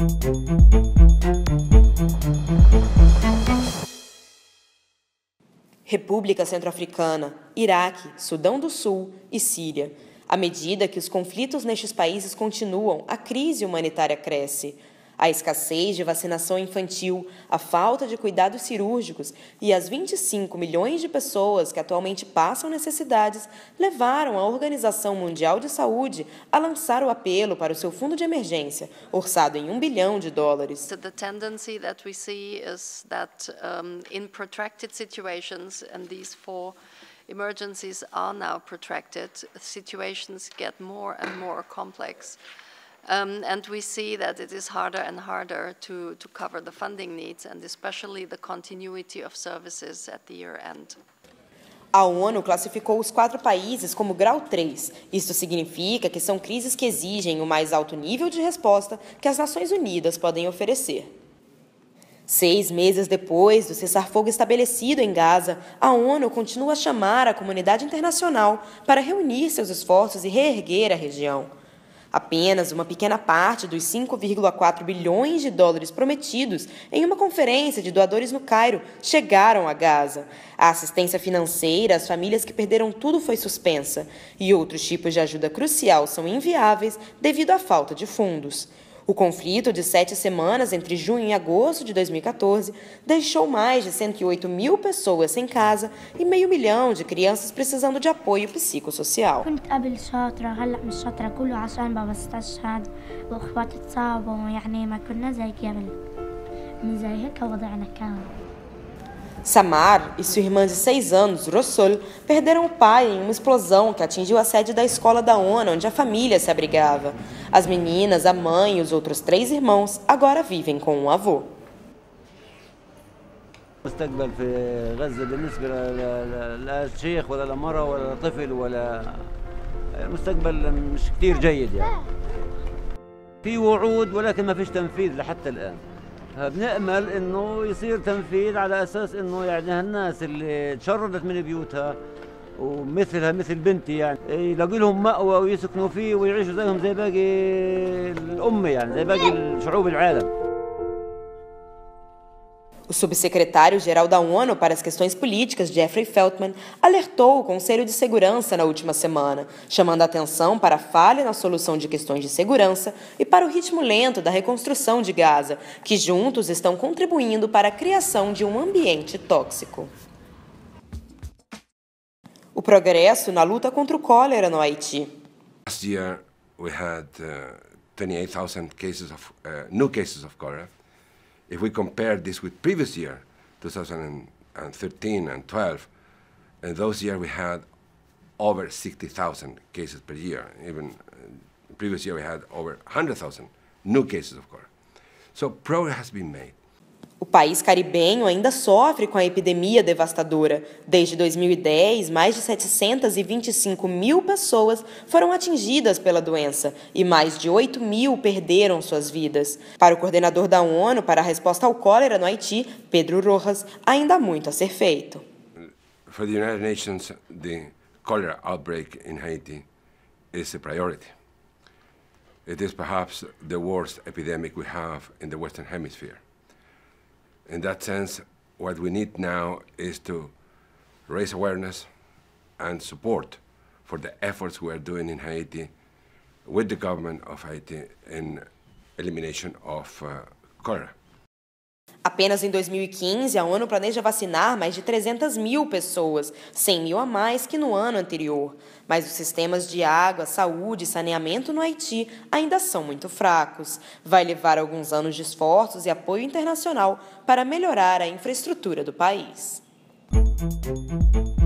República Centro-Africana, Iraque, Sudão do Sul e Síria. À medida que os conflitos nestes países continuam, a crise humanitária cresce. A escassez de vacinação infantil, a falta de cuidados cirúrgicos e as 25 milhões de pessoas que atualmente passam necessidades levaram a Organização Mundial de Saúde a lançar o apelo para o seu fundo de emergência, orçado em $1 bilhão. The tendency that we see is that in protracted situations, and these 4 emergencies are now protracted, situations get more and more complex. And we see that it is harder and harder to cover the funding needs, and especially the continuity of services at the year end. A ONU classificou os 4 países como grau 3. Isso significa que são crises que exigem o mais alto nível de resposta que as Nações Unidas podem oferecer. 6 meses depois do cessar-fogo estabelecido em Gaza, a ONU continua a chamar a comunidade internacional para reunir seus esforços e reerguer a região. Apenas uma pequena parte dos $5,4 bilhões prometidos em uma conferência de doadores no Cairo chegaram a Gaza. A assistência financeira às famílias que perderam tudo foi suspensa e outros tipos de ajuda crucial são inviáveis devido à falta de fundos. O conflito de 7 semanas entre junho e agosto de 2014 deixou mais de 108 mil pessoas sem casa e meio milhão de crianças precisando de apoio psicossocial. Samar e sua irmã de 6 anos, Rossol, perderam o pai em uma explosão que atingiu a sede da escola da ONU, onde a família se abrigava. As meninas, a mãe e os outros 3 irmãos agora vivem com um avô. مستقبل في غزة بالنسبة للشيخ ولا للمرأة ولا للطفل ولا المستقبل مش كتير جيد يعني. في وعود ولكن ما فيش تنفيذ لحتى الآن. بنأمل إنه يصير تنفيذ على أساس إنه يعني هالناس اللي تشردت من بيوتها ومثلها مثل بنتي يعني يلاقي لهم مأوى ويسكنوا فيه ويعيشوا زيهم زي باقي الأمة يعني زي باقي شعوب العالم. O subsecretário-geral da ONU para as Questões Políticas, Jeffrey Feltman, alertou o Conselho de Segurança na última semana, chamando a atenção para a falha na solução de questões de segurança e para o ritmo lento da reconstrução de Gaza, que juntos estão contribuindo para a criação de um ambiente tóxico. O progresso na luta contra o cólera no Haiti. Last year we had 28,000 new cases of cholera. If we compare this with previous year, 2013 and 12, in those years we had over 60,000 cases per year. Even previous year we had over 100,000 new cases of cholera. So progress has been made. O país caribenho ainda sofre com a epidemia devastadora. Desde 2010, mais de 725 mil pessoas foram atingidas pela doença e mais de 8 mil perderam suas vidas. Para o coordenador da ONU para a resposta ao cólera no Haiti, Pedro Rojas, ainda há muito a ser feito. For the United Nations, the cholera outbreak in Haiti is a priority. It is perhaps the worst epidemic we have in the Western Hemisphere. In that sense, what we need now is to raise awareness and support for the efforts we are doing in Haiti with the government of Haiti in elimination of cholera. Apenas em 2015, a ONU planeja vacinar mais de 300 mil pessoas, 100 mil a mais que no ano anterior. Mas os sistemas de água, saúde e saneamento no Haiti ainda são muito fracos. Vai levar alguns anos de esforços e apoio internacional para melhorar a infraestrutura do país.